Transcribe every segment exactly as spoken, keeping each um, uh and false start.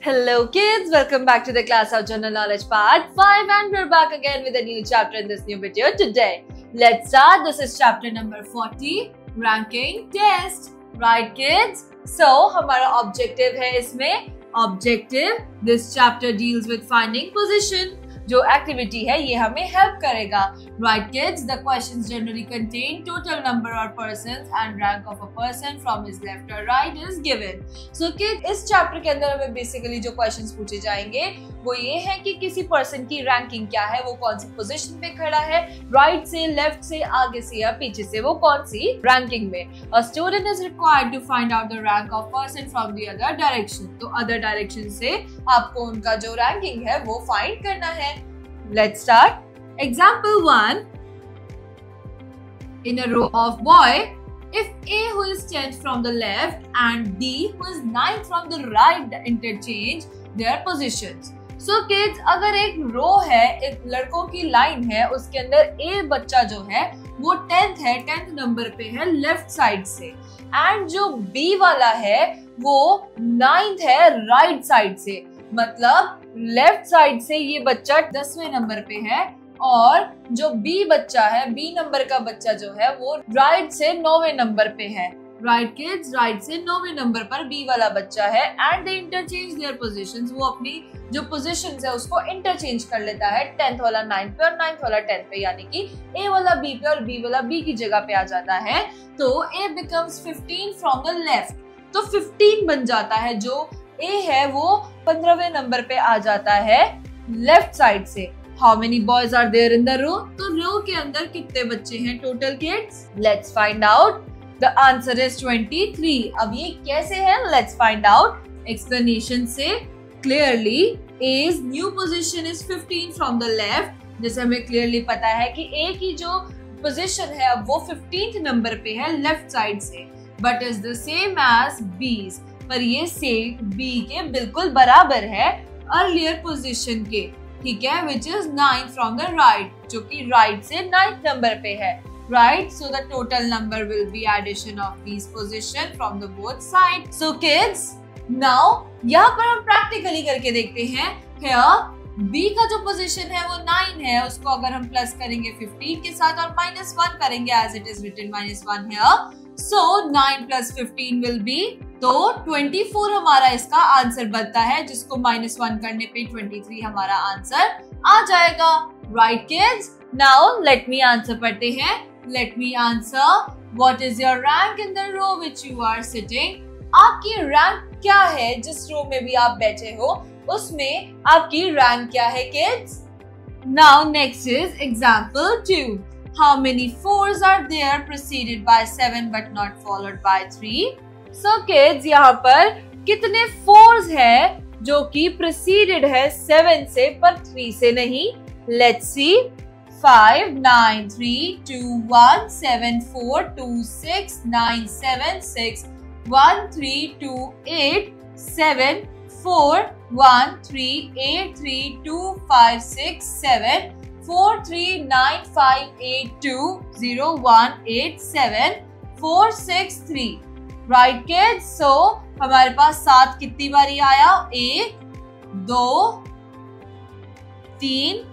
Hello kids, welcome back to the class of General Knowledge part five and we're back again with a new chapter in this new video today. Let's start. This is chapter number forty, ranking test. Right kids? So हमारा objective है इसमें objective. This chapter deals with finding position. जो activity है ये हमें help करेगा. Right kids, the questions generally contain total number of persons and rank of a person from his left or right is given. So kids, इस chapter के अंदर हमें basically जो क्वेश्चंस पूछे जाएंगे वो ये है कि किसी पर्सन की रैंकिंग क्या है, वो कौन सी पोजीशन पे खड़ा है, राइट से, लेफ्ट से, आगे से या पीछे से, वो कौन सी रैंकिंग में. A student is required to find out the rank of person from the other direction. तो अदर डायरेक्शन से आपको उनका जो रैंकिंग है वो फाइंड करना है. Let's start. Example one. In a row of boy, if A who is tenth from the left and B who is ninth from the right interchange their positions. So kids, अगर एक रो है, एक लड़कों की लाइन है, उसके अंदर A बच्चा जो है वो टेंथ है, टेंथ नंबर पे है लेफ्ट साइड से, एंड जो B वाला है वो नाइन्थ है राइट साइड से. मतलब लेफ्ट साइड से ये बच्चा दसवें नंबर पे है और जो बी बच्चा है, बी नंबर का बच्चा जो है वो राइट से नौवें नंबर पे है. राइट किड्स, राइट से नौवें नंबर पर बी वाला बच्चा है and they interchange their positions. वो अपनी जो पोजीशंस है उसको इंटरचेंज कर लेता है. टेंथ वाला नाइन्थ पे और नाइन्थ वाला टेंथ पे, यानी कि ए वाला बी पे और बी वाला बी की जगह पे आ जाता है. तो A becomes fifteen from the left. तो फिफ्टीन बन जाता है. जो ए है वो पंद्रहवें नंबर पे आ जाता है लेफ्ट साइड से. How many boys are there in the row? तो रो के अंदर कितने बच्चे हैं total kids? Let's find out. The answer is twenty three. अब ये कैसे है? Let's find out. एक्सप्लेनेशन से clearly A's new position is fifteen from the left. जैसे हमें क्लियरली पता है कि ए की जो पोजीशन है अब वो फिफ्टींथ नंबर पे है लेफ्ट साइड से, but is the same as B's. पर ये सेम बी के बिल्कुल बराबर है अर्लियर पोजीशन के, ठीक है, which is ninth from the right, जो कि राइट से नाइन्थ नंबर पे है. Right, so the total number will be addition of B's position from the both side. So kids, now यहाँ पर हम प्रैक्टिकली करके देखते हैं. हियर बी का जो पोजीशन है वो नाइन है, उसको अगर हम प्लस करेंगे फिफ्टीन के साथ और माइनस वन करेंगे as it is written minus one here, so nine plus fifteen will be, तो ट्वेंटी फोर हमारा इसका आंसर बनता है, जिसको माइनस वन करने पे ट्वेंटी थ्री हमारा आंसर आ जाएगा. Right kids, now let me answer पढ़ते हैं. Let me answer. What is your rank in the row which you are sitting? आपकी रैंक क्या है जिस रो में भी आप बैठे हो, उसमें आपकी रैंक क्या है kids? Now next is example two. How many fours are there preceded by seven but not followed by three? So kids, यहाँ पर कितने फोर्स है जो कि preceded है सेवन से पर थ्री से नहीं? Let's see. Five, nine, three, two, one, seven, four, two, six, nine, seven, six, one, three, two, eight, seven, four, one, three, eight, three, two, five, six, seven, four, three, nine, five, eight, two, zero, one, eight, seven, four, six, three. Right kids, so हमारे पास सात कितनी बारी आया? एक, दो, तीन,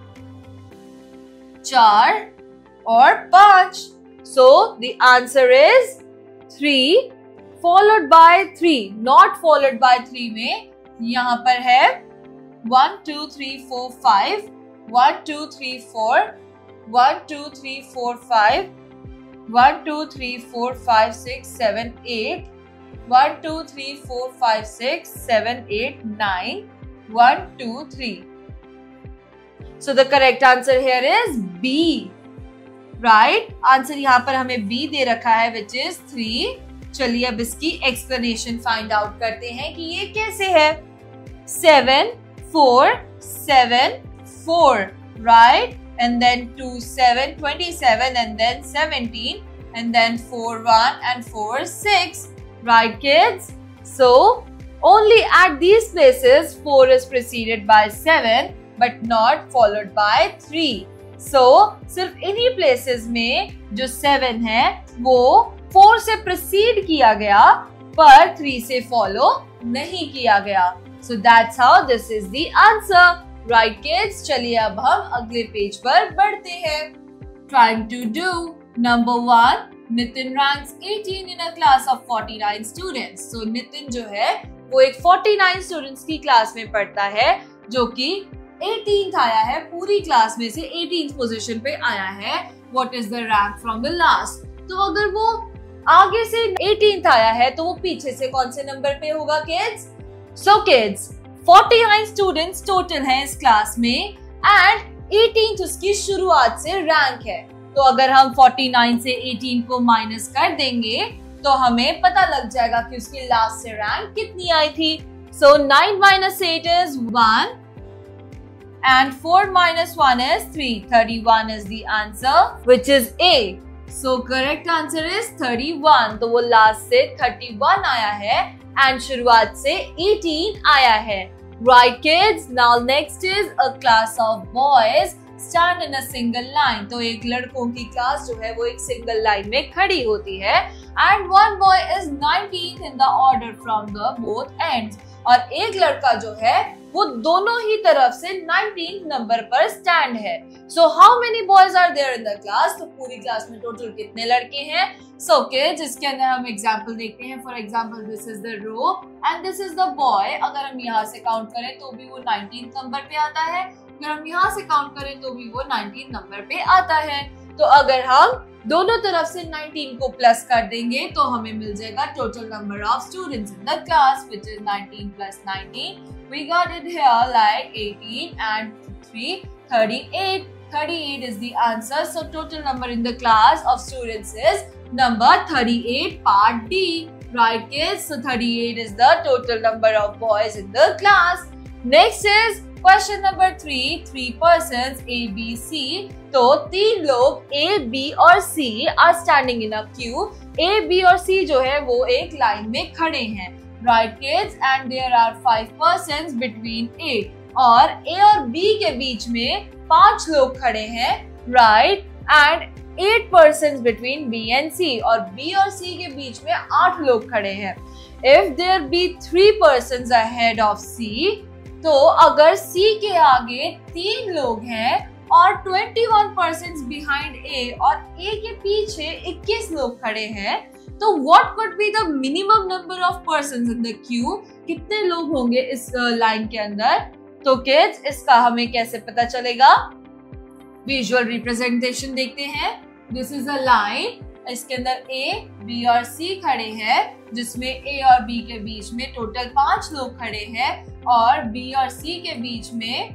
चार और पांच. So the answer is three followed by three. Not followed by three में यहाँ पर है one, two, three, four, five, one, two, three, four, one, two, three, four, five, one, two, three, four, five, six, seven, eight, one, two, three, four, five, six, seven, eight, nine, one, two, three. So the correct answer here is B. Right? Answer यहाँ पर हमें B दे रखा है which is three. चलिए अब इसकी explanation find out करते हैं कि ये कैसे है. seven, four, seven, four, right? And then two, seven, twenty-seven, and then seventeen, and then four, one, and four, six. Right, kids? So only at these places four is preceded by seven, but not followed by three. So सिर्फ इन्हीं places में जो seven है वो four से precede किया गया पर three से follow नहीं किया गया. So that's how this is the answer. Right kids, चलिए अब हम अगले पेज पर बढ़ते हैं. Trying to do number one. Nitin ranks eighteen in a class of forty-nine students. So Nitin जो है वो एक forty-nine students की क्लास में पढ़ता है जो कि eighteenth आया है, पूरी क्लास में से eighteenth पोजीशन पे आया है. What is the rank from the last? तो अगर वो आगे से eighteenth आया है तो वो पीछे से कौन से नंबर पे होगा kids? So kids, forty-nine students total हैं इस क्लास में and eighteenth उसकी शुरुआत से रैंक है. तो अगर हम forty-nine से eighteen को माइनस कर देंगे तो हमें पता लग जाएगा कि उसकी लास्ट से रैंक कितनी आई थी. So nine minus eight is one and four minus one is three. thirty-one is the answer, which is A. So correct answer is thirty-one. तो वो लास्ट से thirty-one आया है and शुरुआत से eighteen आया है. Right kids, now next is a class of boys stand in a single line. तो एक लड़कों की क्लास जो है वो एक सिंगल लाइन में खड़ी होती है and one boy is nineteenth in the order from the both ends. और एक लड़का जो है वो दोनों ही तरफ से nineteenth नंबर पर स्टैंड है. So how many boys are there in the class? तो पूरी क्लास में टोटल कितने लड़के हैं? So kids, इसके अंदर हम एग्जाम्पल देखते हैं. For example this is the row and this is the boy. अगर हम यहाँ से काउंट करें तो भी वो nineteenth नंबर पे आता है. अगर हम यहाँ से काउंट करें तो भी वो nineteenth नंबर पे आता है. तो अगर हम दोनों तरफ से nineteen को प्लस कर देंगे तो हमें मिल जाएगा total number of students in the class which is nineteen plus nineteen. We got it here like eighteen and three, thirty-eight. thirty-eight is the answer. So total number in the class of students is number thirty-eight, part D. Right kids? So thirty-eight is the total number of boys in the class. Next is question number three. Three persons A, B, C. तो तीन लोग A, B और C are standing in a queue. A, B और C जो है वो एक line में खड़े हैं. Right kids? And there are five persons between A. और A और B के बीच में पांच लोग खड़े हैं. Right? And eight persons between B and C. और B और C के बीच में आठ लोग खड़े हैं. If there be three persons ahead of C, तो अगर C के आगे तीन लोग हैं और twenty-one persons behind A और A के पीछे इक्कीस लोग खड़े हैं, तो what could be the minimum number of persons in the queue? कितने लोग होंगे इस लाइन uh, के अंदर? तो किड्स, इसका हमें कैसे पता चलेगा? विजुअल रिप्रेजेंटेशन देखते हैं. This is a line. इसके अंदर A, B और C खड़े हैं, जिसमें A और B के बीच में टोटल पांच लोग खड़े हैं और B और C के बीच में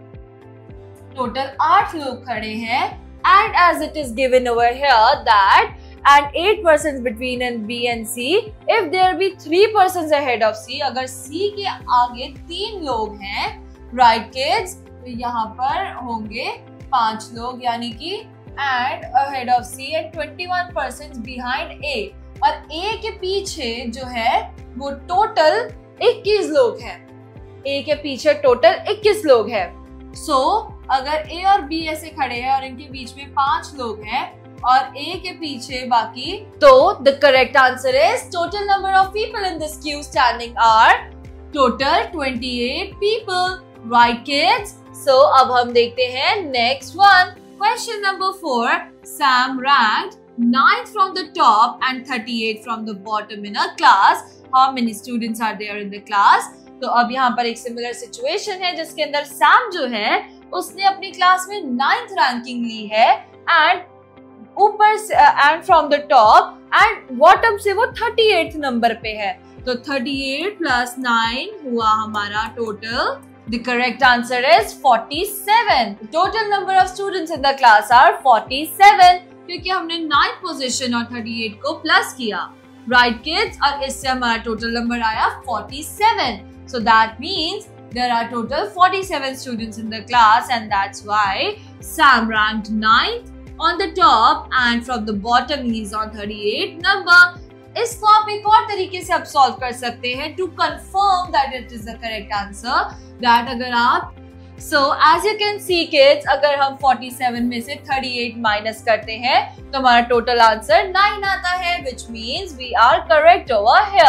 टोटल आठ लोग खड़े हैं. And as it is given over here that and eight persons between and B and C, if there be three persons ahead of C, अगर C के आगे तीन लोग हैं, right kids, तो यहाँ पर होंगे पांच लोग, यानी कि and ahead of C and twenty-one persons behind A. और A के पीछे जो है वो टोटल इक्कीस लोग हैं. A के पीछे टोटल इक्कीस लोग हैं. So अगर A और B ऐसे खड़े हैं और इनके बीच में पांच लोग हैं और A के पीछे बाकी, तो the correct answer is total number of people in this queue standing are total twenty-eight people. Right kids? So अब हम देखते हैं next one. Question number four. Sam ranked ninth from the top and thirty-eight from the bottom in a class. How many students are there in the class? तो अब यहाँ पर एक similar situation है जिसके अंदर सैम जो है उसने अपनी क्लास में नाइन्थ रैंकिंग ली है एंड ऊपर and from the top and bottom से वो thirty-eighth नंबर पे है. तो thirty-eight प्लस nine हुआ हमारा टोटल. The correct answer is forty-seven. The total number of students in the class are forty-seven. क्योंकि हमने ninth position और thirty-eight को प्लस किया. Right kids? और इससे हमारा टोटल नंबर आया forty-seven. So that means there are total forty-seven students in the class and that's why Sam ranked ninth on the top and from the bottom he is on thirty-eight number. इसको आप एक और तरीके से आप solve कर सकते हैं to confirm that it is the correct answer. That अगर आप so as you can see kids, अगर हम forty-seven में से thirty-eight माइनस करते हैं तो हमारा टोटल आंसर nine आता है, which means we are correct over here.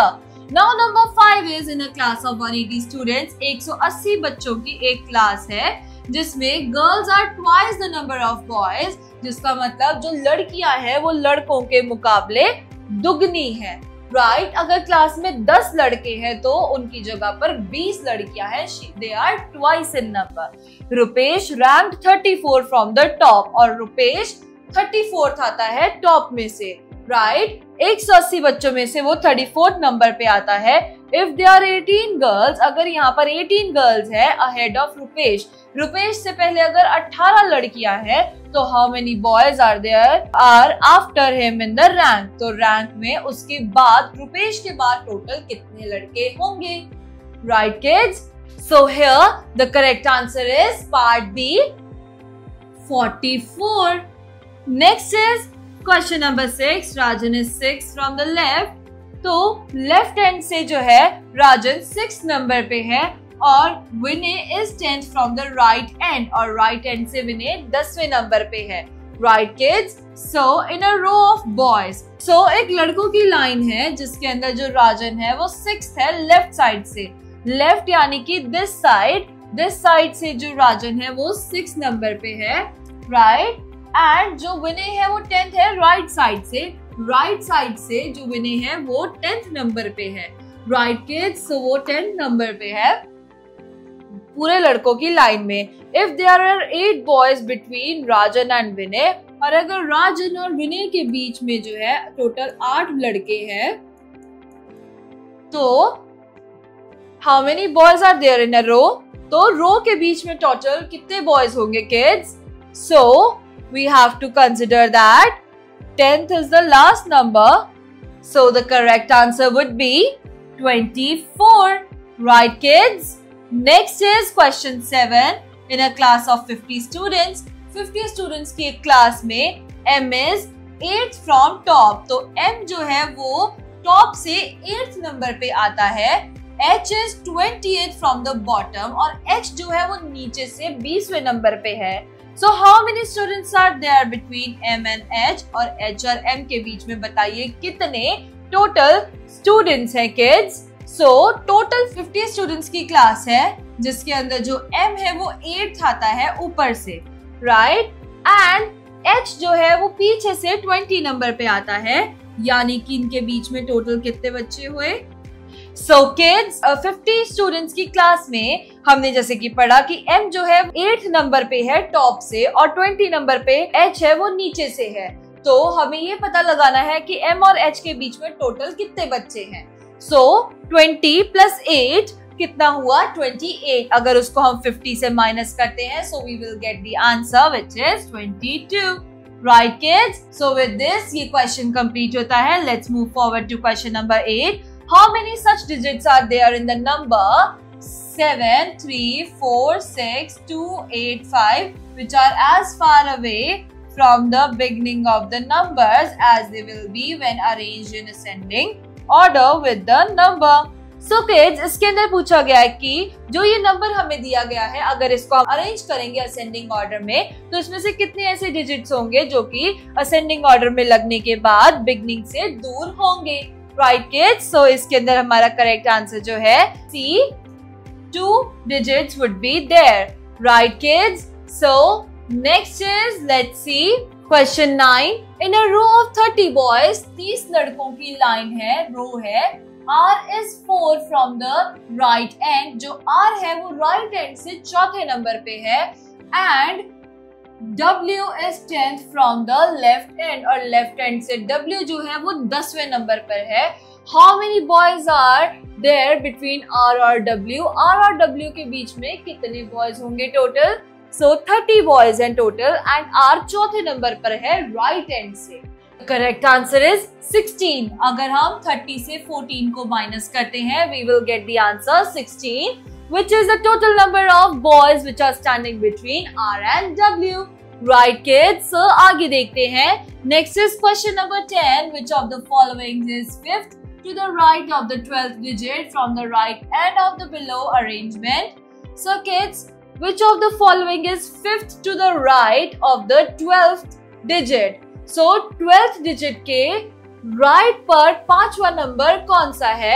Now number five is in a class of one eighty students, एक सौ अस्सी बच्चों की एक क्लास है जिसमें girls are twice the number of boys, जिसका मतलब जो लड़कियां हैं वो लड़कों के मुकाबले दुगनी है। Right right? अगर क्लास में दस लड़के हैं तो उनकी जगह पर बीस लड़कियां हैं, they are twice in number. Rupesh ranked thirty four from the top, और रुपेश थर्टी फोर्थ आता है टॉप में से। Right right? एक सौ अस्सी बच्चों में से वो थर्टी फोर्थ नंबर पे आता है। If they are eighteen girls, अगर यहाँ पर एटीन गर्ल्स है अहेड ऑफ रुपेश, रुपेश से पहले अगर अठारह लड़कियां हैं तो how many boys are there are after him in the rank, तो रैंक में उसके बाद रुपेश के बाद टोटल कितने लड़के होंगे। Right kids, so here the correct answer is part B, forty four. Next is question number six, Rajan is six from the left, तो लेफ्ट हैंड से जो है राजन सिक्स नंबर पे है और Vinay is tenth from the right end, और right hand से विनय दसवें नंबर पे है। Right kids, so in a row of boys, so एक लड़कों की लाइन है जिसके अंदर जो राजन है वो सिक्स है लेफ्ट साइड से, लेफ्ट यानी कि दिस साइड, दिस साइड से जो राजन है वो सिक्स नंबर पे है। राइट, एंड जो विनय है वो टेंथ है राइट साइड से, राइट साइड से जो विनय है वो टेंथ नंबर पे है। राइट किड्स, सो वो टेंथ नंबर पे है पूरे लड़कों की लाइन में। If there are eight boys between Rajan and Vinay, और अगर राजन और विनय के बीच में जो है टोटल आठ लड़के हैं, तो how many boys are there in a row, तो रो के बीच में टोटल कितने बॉयज होंगे kids. So we have to consider that tenth is the last number, so the correct answer would be twenty-four. Right kids, next is question seven. In a class of fifty students, fifty students की एक class में M is eighth from top, तो M जो है वो top से eighth number पे आता है। H is twentieth from the bottom, और H जो है वो नीचे से बीसवें नंबर पे है। So how many students are there between M and H, और H और M के बीच में बताइए कितने टोटल स्टूडेंट्स हैं kids. So total fifty students की क्लास है जिसके अंदर जो M है वो एट आता है ऊपर से, राइट, एंड H जो है वो पीछे से ट्वेंटी नंबर पे आता है, यानी कि इनके बीच में टोटल कितने बच्चे हुए। सो किड्स, फिफ्टी स्टूडेंट्स की क्लास में हमने जैसे कि पढ़ा कि M जो है एट नंबर पे है टॉप से, और ट्वेंटी नंबर पे H है वो नीचे से है, तो हमें ये पता लगाना है कि M और H के बीच में टोटल कितने बच्चे हैं। सो ट्वेंटी प्लस एट कितना हुआ, ट्वेंटी एट। अगर उसको हम फिफ्टी से माइनस करते हैं, so we will get the answer which is twenty two. Right kids, so with this ये क्वेश्चन कंप्लीट होता है। Let's move forward to question number eight. How many such digits are there in the number seven, three, four, six, two, eight, five, which are as far away from the beginning of the numbers as they will be when arranged in ascending order with the number? So kids, इसके अंदर पूछा गया है कि जो ये number हमें दिया गया है, अगर इसको हम अरेंज करेंगे असेंडिंग ऑर्डर में, तो इसमें से कितने ऐसे डिजिट्स होंगे जो कि असेंडिंग ऑर्डर में लगने के बाद बिगनिंग से दूर होंगे। राइट किड्स, सो इसके अंदर हमारा करेक्ट आंसर जो है C, two digits would be there. Right kids, so next is let's see question nine. In a row of thirty boys, तीस लड़कों की लाइन है, रो है। R is four from the right end, जो R है वो राइट एंड से चौथे नंबर पे है, and W is tenth from the left end, और लेफ्ट एंड से W जो है वो दसवें नंबर पर है। How many boys are there between R और W? R और W के बीच में कितने बॉयज होंगे टोटल? So थर्टी बॉयज हैं टोटल, एंड R चौथे नंबर पर है राइट एंड से। Correct answer is sixteen. अगर हम थर्टी से फोर्टीन को माइनस करते हैं, we will get the answer sixteen. Which is the total number of boys which are standing between R and W. Right kids, so आगे देखते हैं. Next is question number ten. Which of the following is fifth to the right of the twelfth digit from the right end of the below arrangement? So kids, which of the following is fifth to the right of the twelfth digit? So twelfth digit के right पर पांचवा number कौन सा है?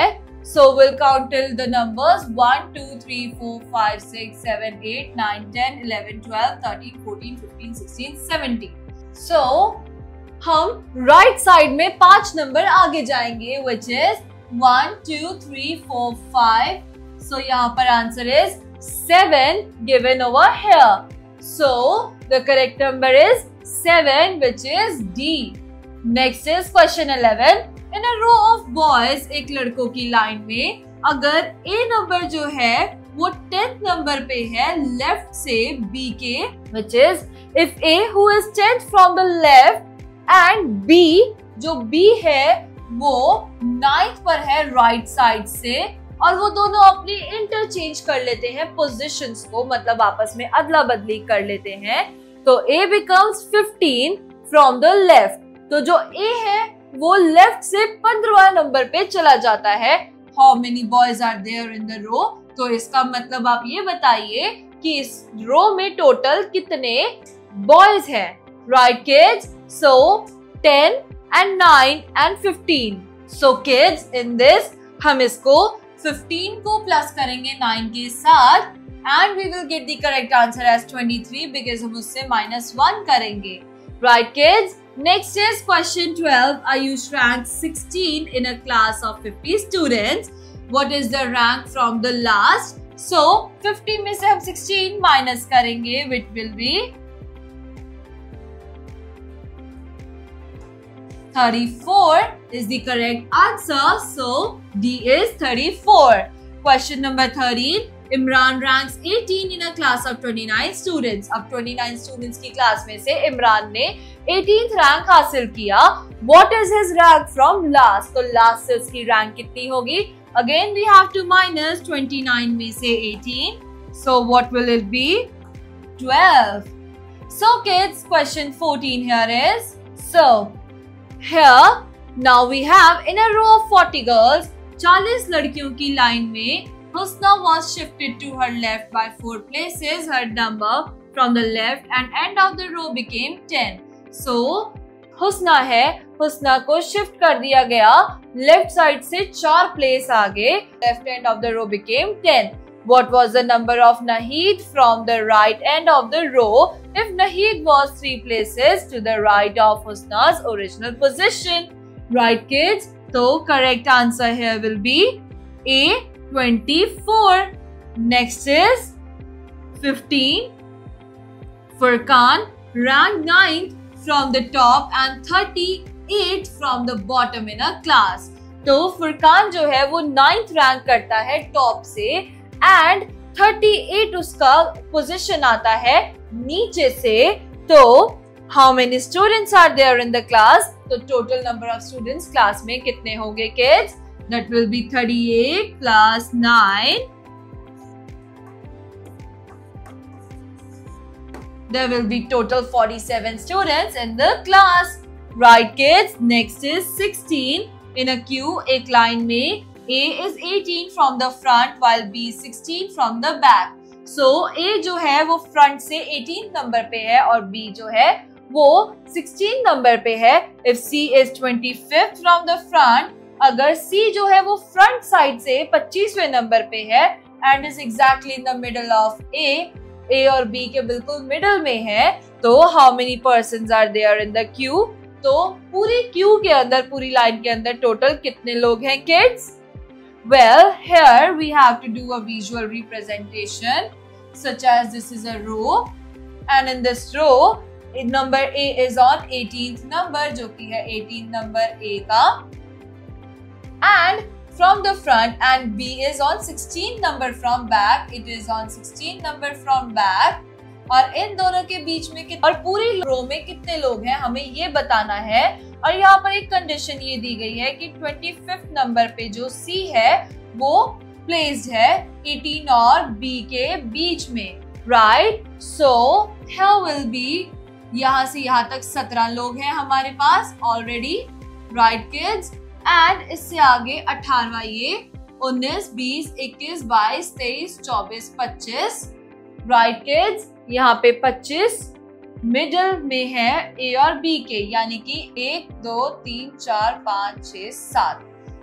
So we'll count till the numbers one, two, three, four, five, six, seven, eight, nine, ten, eleven, twelve, thirteen, fourteen, fifteen, sixteen, seventeen. So हम right side में पांच number आगे जाएंगे, which is one, two, three, four, five. So यहाँ पर answer is seven given over here. So the correct number is seven, which is D. Next is question eleven. In a row of boys, एक लड़कों की line में अगर A number जो है वो टेंथ नंबर पे है लेफ्ट से B के, which is if A who is tenth from the left and B जो B है वो नाइन्थ पर है राइट साइड से, और वो दोनों अपनी इंटरचेंज कर लेते हैं पोजीशंस को, मतलब आपस में अदला बदली कर लेते हैं, तो A becomes fifteen from the left. तो जो A है वो लेफ्ट से पंद्रहवां नंबर पे चला जाता है. How many boys are there in the row? तो इसका मतलब आप ये बताइए कि इस रो में टोटल कितने बॉयज हैं. Right kids? So ten and nine and fifteen. So kids, in this हम इसको fifteen को प्लस करेंगे nine के साथ and we will get the correct answer as twenty-three because हम उससे minus one करेंगे. Right kids? Next is question twelve. Ayush ranked sixteen in a class of fifty students. What is the rank from the last? So fifty में से हम sixteen minus करेंगे, which will be thirty-four is the correct answer. So D is thirty-four. Question number thirteen. Imran ranks eighteen in a class of twenty-nine students. अब twenty-nine students की class में से इमरान ने eighteenth rank हासिल किया. What is his rank from last? तो last से उसकी रैंक कितनी होगी? Again we have to minus twenty-nine में से eighteen. So what will it be? twelve. So kids, question fourteen here is, so here now we have in a row of forty girls, चालीस लड़कियों की line में Husna was shifted to her left by four places. Her number from the left and end of the row became ten. So Husna है, Husna को shift कर दिया गया left side से चार place आगे. Left end of the row became ten. What was the number of Nahid from the right end of the row if Nahid was three places to the right of Husna's original position? Right kids? So correct answer here will be A. twenty-four. Next is fifteen. Furqan ranked ninth from the top and thirty-eighth from the bottom in a class. तो फुरकान जो है वो ninth rank करता है top से and thirty-eight उसका position आता है नीचे से. तो how many students are there in the class? तो total number of students class में कितने होंगे kids? That will be thirty-eight plus nine. There will be total forty-seven students in the class. Right kids? Next is sixteen. In a queue, एक line में A is eighteen from the front while B is sixteen from the back. So A जो है वो front से eighteenth number पे है और B जो है वो sixteenth number पे है. If C is twenty-fifth from the front, अगर C जो है वो फ्रंट साइड से पच्चीसवें नंबर पे है and is exactly in the middle of A, A और B के बिल्कुल मिडल में है, तो how many persons are there in the queue? तो पूरी क्यू के अंदर, पूरी लाइन के अंदर टोटल कितने लोग हैं kids? Well, here we have to do a visual representation such as this is a row and in this row number A is on eighteenth number जो कि है eighteenth number A का, and from the front and B is on sixteenth number from back, it is on sixteenth number from back. और इन दोनों के बीच में कित... और पूरी रो में कितने लोग हैं हमें ये बताना है. और यहाँ पर एक कंडीशन ये दी गई है कि पच्चीसवें नंबर पे जो C है वो प्लेस्ड है eighteen और B के बीच में. राइट? सो here will be, यहाँ से यहाँ तक सत्रह लोग हैं हमारे पास ऑलरेडी. Right kids? एंड इससे आगे अठारहवां ये उन्नीस, बीस, इक्कीस, बाईस, तेईस, चौबीस, पच्चीस. Right kids? यहाँ पे पच्चीस मिडिल में है A और B के, यानी कि एक, दो, तीन, चार, पाँच, छह, सात.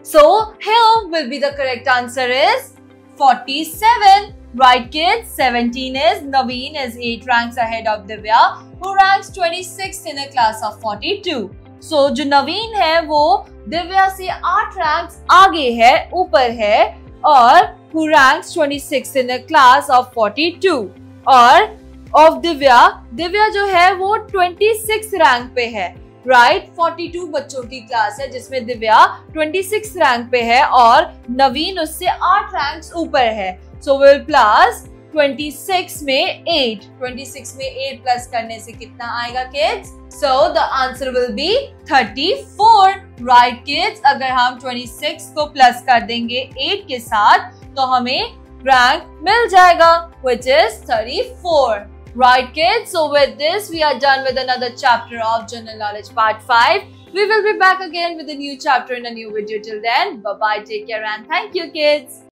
So here will be the correct answer is forty-seven. Right kids, seventeen is Naveen is eight ranks ahead of Divya who ranks twenty-sixth in a class of forty-two. So जो नवीन है वो दिव्या से आठ रैंक्स आगे है, ऊपर है और who ranks twenty-sixth in a class of forty-two. और of दिव्या, दिव्या जो है वो twenty-sixth रैंक पे है. Right right? forty-two बच्चों की क्लास है जिसमें दिव्या twenty-sixth रैंक पे है और नवीन उससे आठ रैंक्स ऊपर है. सो विल प्लस twenty-six में eight. twenty-six में eight प्लस करने से कितना आएगा kids? So the answer will be thirty-four. Right kids, अगर हम twenty-six को प्लस कर देंगे eight के साथ तो हमें रैंक मिल जाएगा which is thirty-four. Right kids, so with this we are done with another chapter of General Knowledge Part five. We will be back again with a new chapter in a new video. Till then, bye bye, take care and thank you kids.